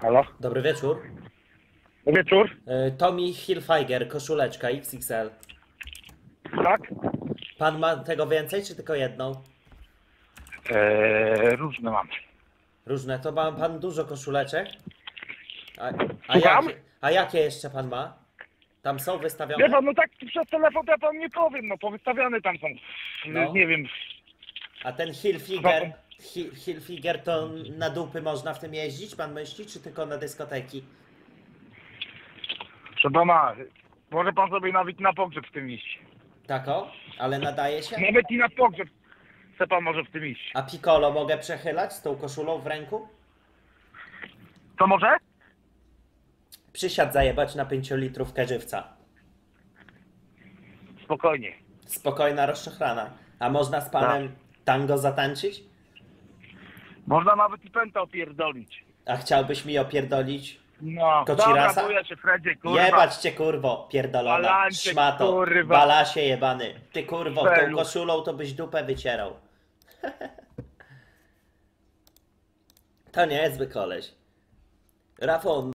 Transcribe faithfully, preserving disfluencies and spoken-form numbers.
Halo? Dobry wieczór. Wieczór? E, Tommy Hilfiger, koszuleczka X X L. Tak? Pan ma tego więcej, czy tylko jedną? Eee, różne mam. Różne. To ma pan dużo koszuleczek? A, a, Słucham? jakie, a jakie jeszcze pan ma? Tam są Wie wystawione? pan, no tak przez telefon to ja pan nie powiem, no powystawiane tam są. No. Nie wiem. A ten Hilfiger, Hi- Hilfiger to na dupy można w tym jeździć, pan myśli, czy tylko na dyskoteki? Proszę pana, może pan sobie nawet na pogrzeb w tym iść. Tak o? Ale nadaje się? Nawet i na pogrzeb chce pan może w tym iść. A piccolo mogę przechylać z tą koszulą w ręku? To może? Przysiad zajebać na pięciolitrówkę żywca. Spokojnie. Spokojna, rozczochrana. A można z panem tango zatańczyć? Można nawet i pęta opierdolić. A chciałbyś mi opierdolić? No, Kocirasa? dobra, buja się Fredzie, kurwa. Jebać cię, kurwo, pierdolona, Balancie, szmato, kurwa. balasie jebany. Ty, kurwo, tą Felu. koszulą to byś dupę wycierał. To nie jest zły koleś. Rafał,